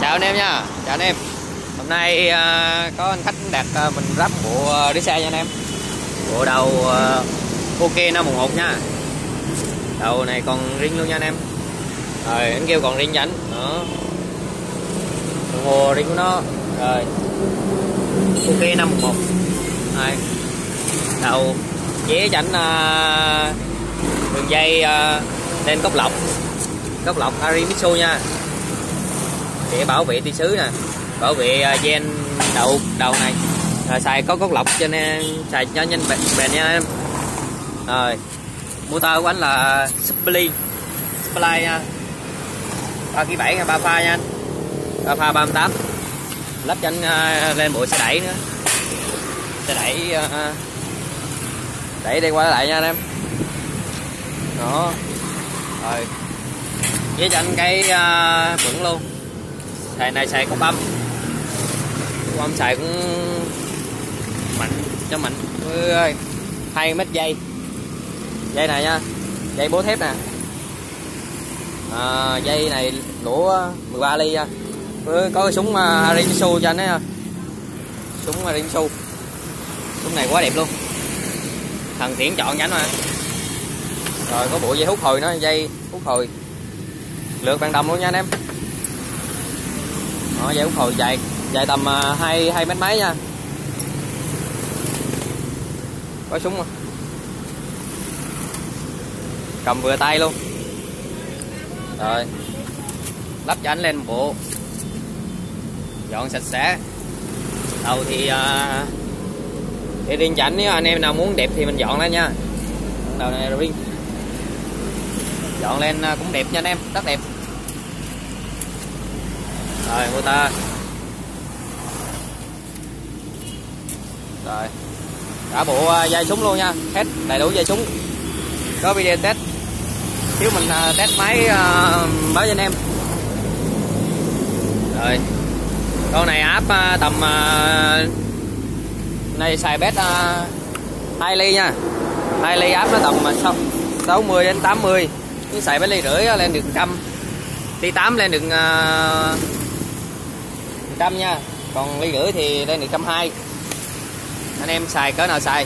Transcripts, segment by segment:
Chào anh em nha, chào anh em. Hôm nay có anh khách đặt mình ráp bộ đế xe nha anh em. Bộ đầu OK 511 nha. Đầu này còn riêng luôn nha anh em. Rồi anh kêu còn riêng cho anh. Đó. Đồng hồ riêng của nó. Rồi. OK 511. Rồi. Đầu vé cho anh đường dây lên cốc lọc Arimitsu nha, để bảo vệ tia sứ nè, bảo vệ gen đầu này. Rồi xài có cốc lọc cho nên xài cho nhanh bền nha em. Rồi motor của anh là Supply nha, 3,7 kg 3 pha nha anh, 3 pha 38. lắp cho anh lên bộ xe đẩy nữa, xe đẩy đi qua lại nha anh em. Đó. Rồi với cho anh cái vững luôn. Xài này xài cốc âm xài cũng mạnh cho mạnh. Ơi 2 mét dây này nha, dây bố thép nè. Dây này lũa 13 ly nha. Có cái súng Arimitsu cho anh ấy, súng Arimitsu. Súng này quá đẹp luôn, thằng Tiễn chọn cho anh mà. Rồi có bộ dây hút hồi, nó dây hút hồi lượt ban đồng luôn nha anh em. Đó, dây hút hồi dài tầm 2 mét mấy nha. Có súng mà, cầm vừa tay luôn. Rồi lắp cho anh lên một bộ, dọn sạch sẽ. Đầu thì để riêng cho anh, nếu anh em nào muốn đẹp thì mình dọn lên nha. Đầu này là riêng, dọn lên cũng đẹp nha anh em, rất đẹp. Rồi motor. Rồi cả bộ dây súng luôn nha, hết đầy đủ dây súng. Có video test, nếu mình test máy báo cho anh em. Rồi con này áp tầm này xài bét 2 ly nha, 2 ly áp nó tầm 60 đến 80. Nếu xài bét ly rưỡi lên được 100, ly 8 lên được 100 nha, còn ly rưỡi thì lên được 120. Anh em xài cỡ nào xài,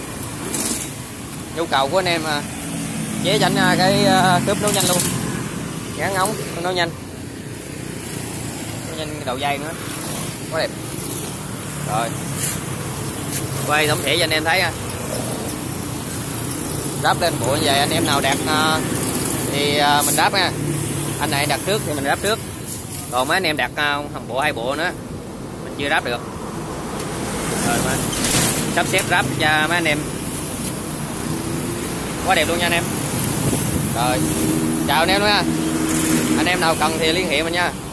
nhu cầu của anh em chế cho anh cái cướp nấu nhanh luôn, gắn ống nấu nhanh đầu dây nữa, quá đẹp. Rồi quay tổng thể cho anh em thấy. Ráp lên bộ như vậy, anh em nào đặt thì mình ráp nha. Anh này đặt trước thì mình ráp trước, còn mấy anh em đặt bộ 2 bộ nữa mình chưa ráp được. Rồi mà sắp xếp ráp cho mấy anh em, quá đẹp luôn nha anh em. Rồi chào anh em nữa nha, anh em nào cần thì liên hệ mình nha.